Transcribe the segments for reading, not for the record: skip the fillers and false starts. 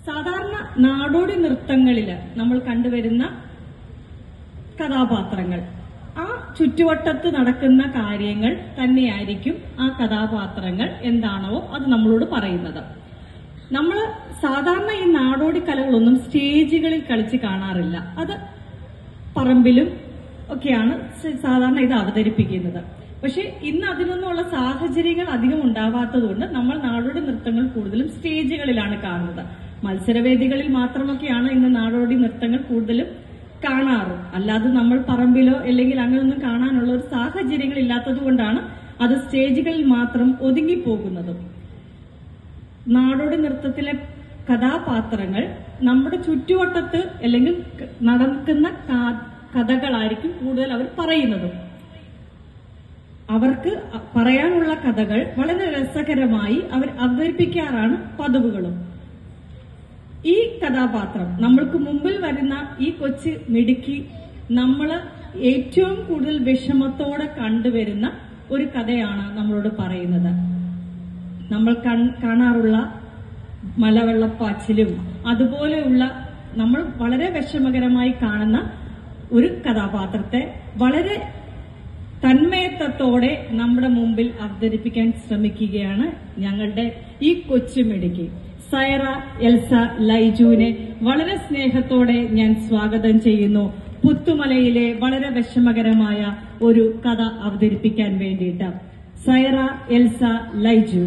സാധാരണ നാടോടി നൃത്തങ്ങളില് നമ്മൾ കണ്ടുവരുന്ന കഥാപാത്രങ്ങൾ, ആ ചുറ്റുവട്ടത്ത് നടക്കുന്ന കാര്യങ്ങൾ തന്നെയായിരിക്കും ആ കഥാപാത്രങ്ങൾ എന്താണോ അത് നമ്മളോട് പറയുന്നത്. നമ്മൾ സാധാരണ ഈ നാടോടി കലകളൊന്നും സ്റ്റേജുകളിൽ കളിച്ച് കാണാറില്ല. അത് പറമ്പിലും ഒക്കെയാണ് സാധാരണ ഇത് അവതരിപ്പിക്കുന്നത്. പക്ഷെ ഇന്ന് അതിനൊന്നുമുള്ള സാഹചര്യങ്ങൾ അധികം ഉണ്ടാവാത്തതുകൊണ്ട് നമ്മൾ നാടോടി നൃത്തങ്ങൾ കൂടുതലും സ്റ്റേജുകളിലാണ് കാണുന്നത്. മത്സരവേദികളിൽ മാത്രമൊക്കെയാണ് ഇന്ന് നാടോടി നൃത്തങ്ങൾ കൂടുതലും കാണാറ്. അല്ലാതെ നമ്മൾ പറമ്പിലോ അല്ലെങ്കിൽ അങ്ങനെയൊന്നും കാണാനുള്ള ഒരു സാഹചര്യങ്ങൾ ഇല്ലാത്തത് കൊണ്ടാണ് അത് സ്റ്റേജുകളിൽ മാത്രം ഒതുങ്ങിപ്പോകുന്നതും. നാടോടി നൃത്തത്തിലെ കഥാപാത്രങ്ങൾ നമ്മുടെ ചുറ്റുവട്ടത്ത് അല്ലെങ്കിൽ നടക്കുന്ന കഥകളായിരിക്കും കൂടുതൽ അവർ പറയുന്നതും. അവർക്ക് പറയാനുള്ള കഥകൾ വളരെ രസകരമായി അവർ അവതരിപ്പിക്കാറാണ് പതിവുകളും. ഈ കഥാപാത്രം, നമ്മൾക്ക് മുമ്പിൽ വരുന്ന ഈ കൊച്ചു മിടുക്കി, നമ്മൾ ഏറ്റവും കൂടുതൽ വിഷമത്തോടെ കണ്ടുവരുന്ന ഒരു കഥയാണ് നമ്മളോട് പറയുന്നത്. നമ്മൾ കാണാറുള്ള മലവെള്ളപ്പാച്ചിലും അതുപോലെയുള്ള നമ്മൾ വളരെ വിഷമകരമായി കാണുന്ന ഒരു കഥാപാത്രത്തെ വളരെ തന്മയത്വത്തോടെ നമ്മുടെ മുമ്പിൽ അവതരിപ്പിക്കാൻ ശ്രമിക്കുകയാണ് ഞങ്ങളുടെ ഈ കൊച്ചുമിടുക്കി. സൈറ എൽസ ലൈജുവിനെ വളരെ സ്നേഹത്തോടെ ഞാൻ സ്വാഗതം ചെയ്യുന്നു, പുത്തുമലയിലെ വളരെ വിഷമകരമായ ഒരു കഥ അവതരിപ്പിക്കാൻ വേണ്ടിയിട്ട്. സൈറ എൽസ ലൈജു.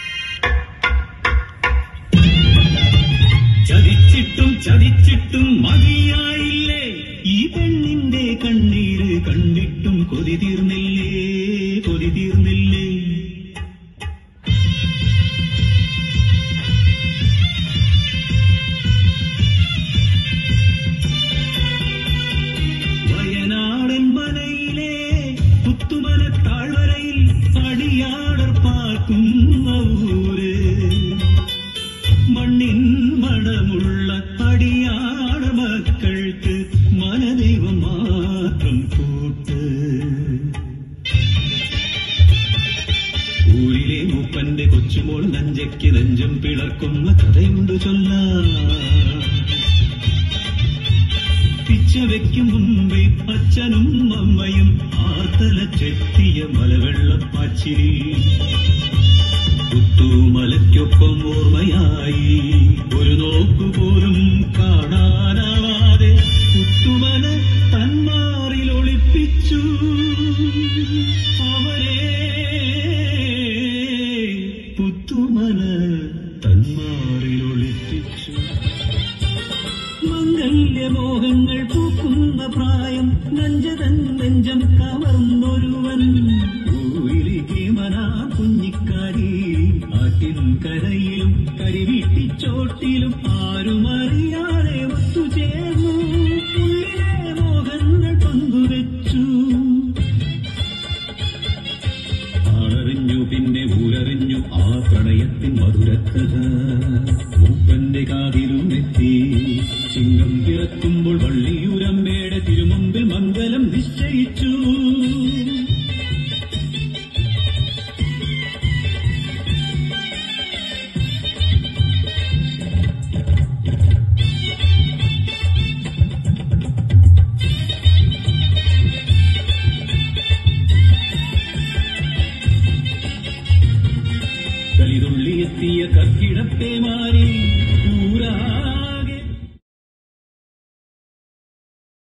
ചതിച്ചിട്ടും മതിയായില്ലേ, ഈ പെണ്ണിന്റെ കണ്ണീര് കണ്ടിട്ടും കൊതി തീർന്നില്ലേ. വയനാടൻ മനയിലെ പുത്തുമല താഴ്വരയിൽ അടിയാടർ പാർക്കുന്ന ഊര്, മണ്ണിൻ മണമുള്ള അടിയാട മക്കൾക്ക് മനദൈവം മാത്രം കൂട്ട്. ഊരിലെ മൂപ്പന്റെ കൊച്ചുമോൾ നഞ്ചയ്ക്ക് നെഞ്ചം പിളർക്കുന്ന കഥയുണ്ട് ചൊല്ലാൻ. പിച്ച വയ്ക്കും മുമ്പേ അച്ഛനും അമ്മയും ആർത്തലച്ചെത്തിയ മലവെള്ളപ്പാച്ചിരി, പുത്തുമലയ്ക്കൊപ്പം ഓർമ്മയായി ഒരു നോക്കുപോലും കാണാനാവാതെ പുത്തുമല തന്മാറിൽ ഒളിപ്പിച്ചു അവരെ. പുത്തുമല തന്മാറിൽ ഒളിപ്പിച്ചു. മംഗല്യമോഹങ്ങൾ പൂക്കുന്ന പ്രായം, നഞ്ചതൻ നെഞ്ചം കവർന്നൊരുവൻ, ഊരിലേക്ക് മനാ കുഞ്ഞിക്കാരി, ആറ്റിൻകരയിലും കരിവീട്ടിച്ചോട്ടിലും ആരുമറിയാതെ ഒത്തുചേർന്നു, ഉള്ളിലെ മോഹങ്ങൾ പങ്കുവെച്ചു. ആളറിഞ്ഞു പിന്നെ ഊരറിഞ്ഞു ആ പ്രണയത്തിൻ മധുരക്കഥ, മൂപ്പന്റെ കാതിലും എത്തി. ചിങ്ങം പിറക്കുമ്പോൾ വള്ളിയൂരമ്മയുടെ തിരുമുമ്പിൽ മംഗലം നിശ്ചയിച്ചു. കളിതുള്ളിയെത്തിയ കർക്കിടത്തെ മാറി ഊരാ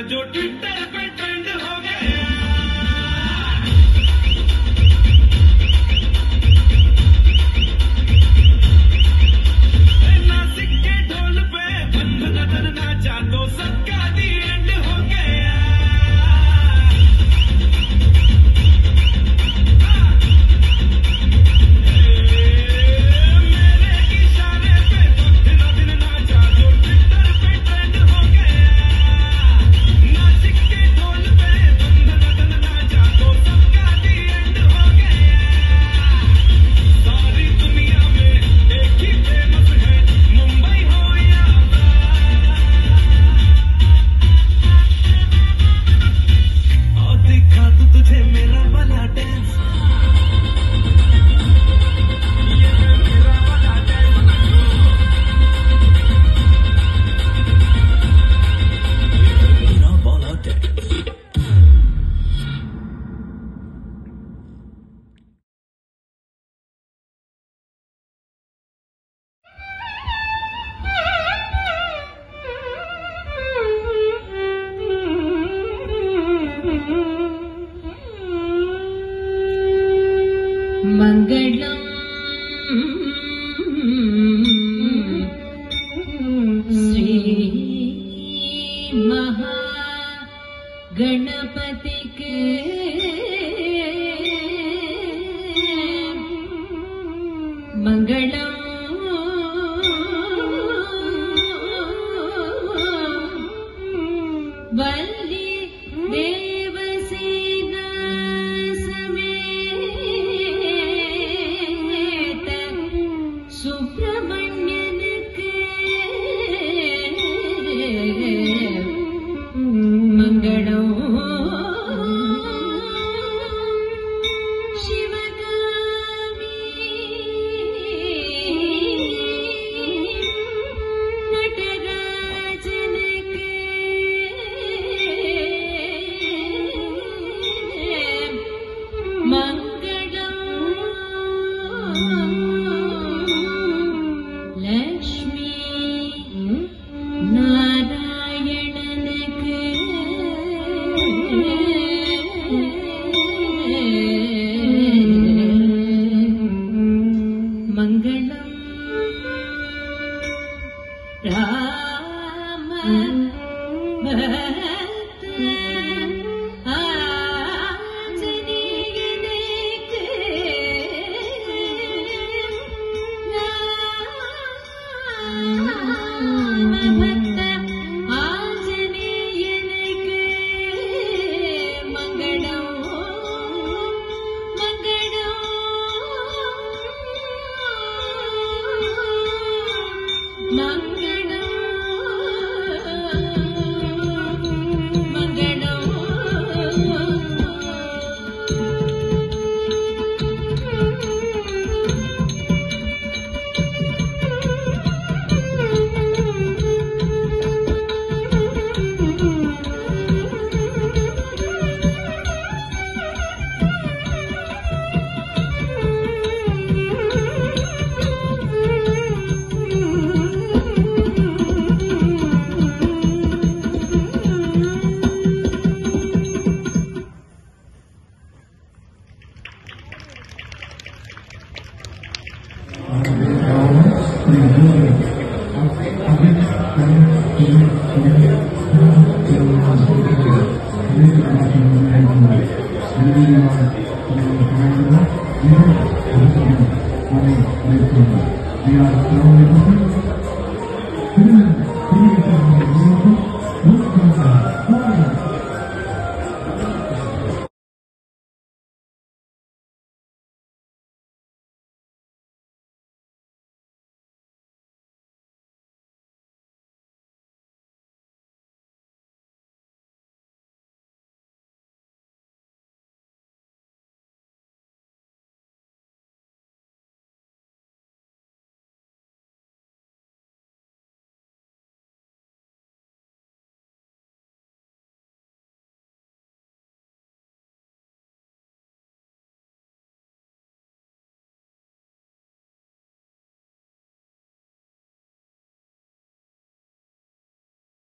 जो ट्विटर पे ट्रेंड हो गया। नासिक के ढोल पे बंद नजर नाचा तो सबका दी एंड हो गया। मंगलम श्री महागणपति के मंगलम वल्ली देवसेना समेत सुब्रह्मण्यन के मंगलम शिवगामी नटराजन के मंगलम लक्ष्मी नारायणन के मंगलम राम भक्त आंजनेयन के राम भक्त आंजनेयन के मंगलम We are